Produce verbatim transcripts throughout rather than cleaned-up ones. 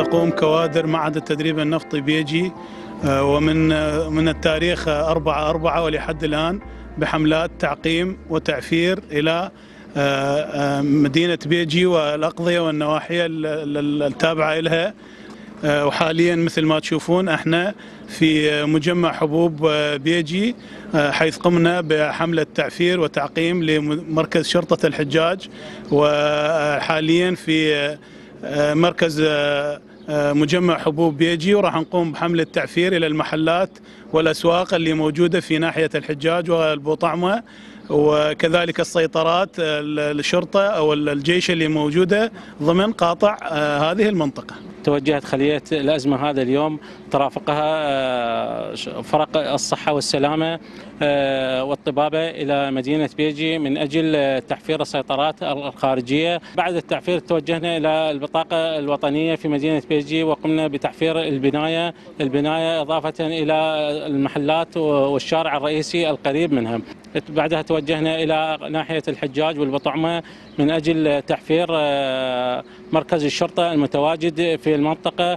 تقوم كوادر معهد التدريب النفطي بيجي ومن من التاريخ أربعة أربعة ولحد الآن بحملات تعقيم وتعفير إلى مدينة بيجي والأقضية والنواحي التابعة لها. وحاليا مثل ما تشوفون احنا في مجمع حبوب بيجي، حيث قمنا بحملة تعفير وتعقيم لمركز شرطة الحجاج، وحاليا في مركز مجمع حبوب بيجي، وراح نقوم بحملة تعفير إلى المحلات والأسواق اللي موجودة في ناحية الحجاج والبوطعمة، وكذلك السيطرات الشرطة أو الجيش اللي موجودة ضمن قاطع هذه المنطقة. توجهت خلية الأزمة هذا اليوم ترافقها فرق الصحة والسلامة والطبابة إلى مدينة بيجي من أجل تحفير السيطرات الخارجية. بعد التعفير توجهنا إلى البطاقة الوطنية في مدينة بيجي وقمنا بتحفير البناية البناية إضافة إلى المحلات والشارع الرئيسي القريب منها. بعدها توجهنا إلى ناحية الحجاج والبطعمة من أجل تحفير مركز الشرطة المتواجد في المنطقة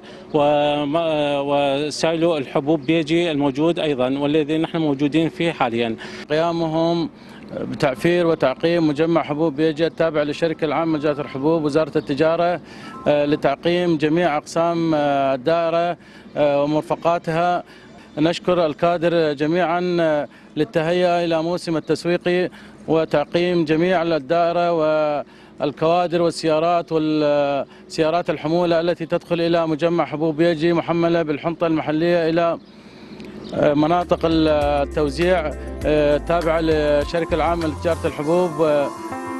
وسائل الحبوب بيجي الموجود أيضا والذي نحن موجودين فيه حاليا. قيامهم بتعفير وتعقيم مجمع حبوب بيجي التابع للشركة العامة لتجارة الحبوب وزارة التجارة لتعقيم جميع أقسام الدائرة ومرفقاتها. نشكر الكادر جميعا للتهيئة إلى موسم التسويقي وتعقيم جميع الدائرة والكوادر والسيارات والسيارات الحمولة التي تدخل إلى مجمع حبوب بيجي محملة بالحنطة المحلية إلى مناطق التوزيع التابعة للشركة العامة لتجارة الحبوب.